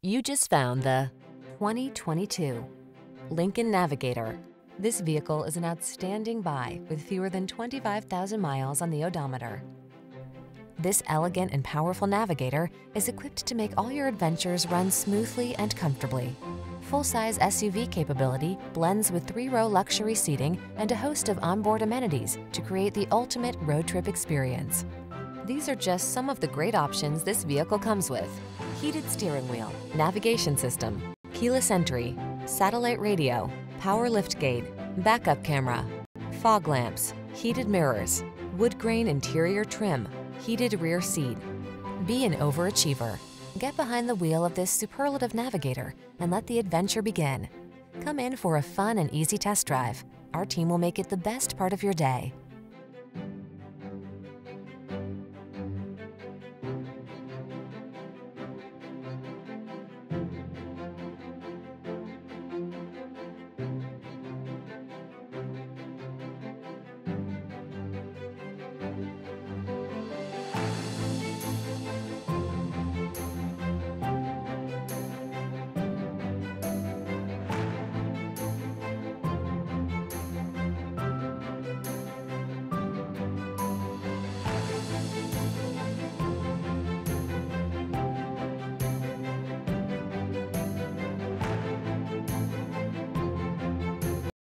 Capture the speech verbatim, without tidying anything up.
You just found the twenty twenty-two Lincoln Navigator. This vehicle is an outstanding buy with fewer than twenty-five thousand miles on the odometer. This elegant and powerful Navigator is equipped to make all your adventures run smoothly and comfortably. Full-size S U V capability blends with three-row luxury seating and a host of onboard amenities to create the ultimate road trip experience. These are just some of the great options this vehicle comes with: heated steering wheel, navigation system, keyless entry, satellite radio, power liftgate, backup camera, fog lamps, heated mirrors, wood grain interior trim, heated rear seat. Be an overachiever. Get behind the wheel of this superlative Navigator and let the adventure begin. Come in for a fun and easy test drive. Our team will make it the best part of your day.